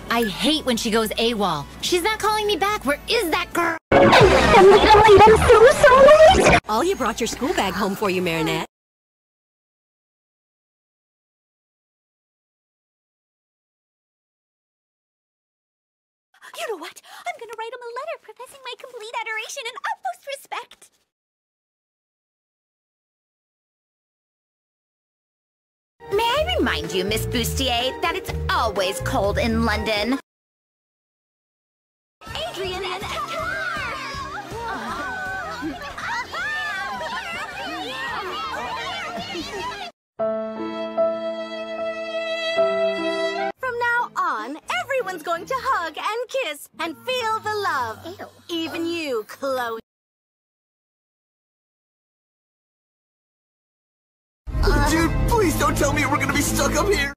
I hate when she goes AWOL. She's not calling me back. Where is that girl? I'm so late. Ollie brought your school bag home for you, Marinette. You know what? I'm gonna write him a letter professing my complete adoration and utmost respect. May I remind you, Miss Bustier, that it's always cold in London? Adrian and From now on, everyone's going to hug and kiss and feel the love. Ew. Even you, Chloe. Dude, please don't tell me we're gonna be stuck up here.